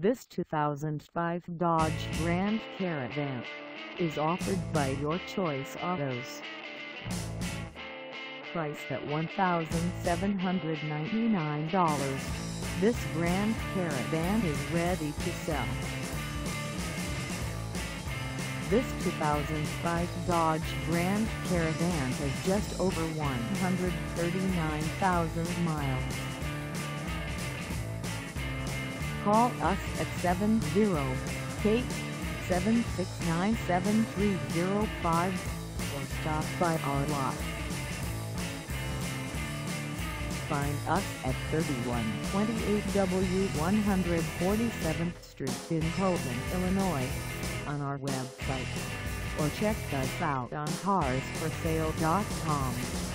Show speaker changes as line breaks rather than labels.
This 2005 Dodge Grand Caravan is offered by Your Choice Autos. Priced at $1,799, this Grand Caravan is ready to sell. This 2005 Dodge Grand Caravan has just over 139,000 miles. Call us at 708-769-7305 or stop by our lot. Find us at 3128 W 147th Street in Colton, Illinois, on our website, or check us out on carsforsale.com.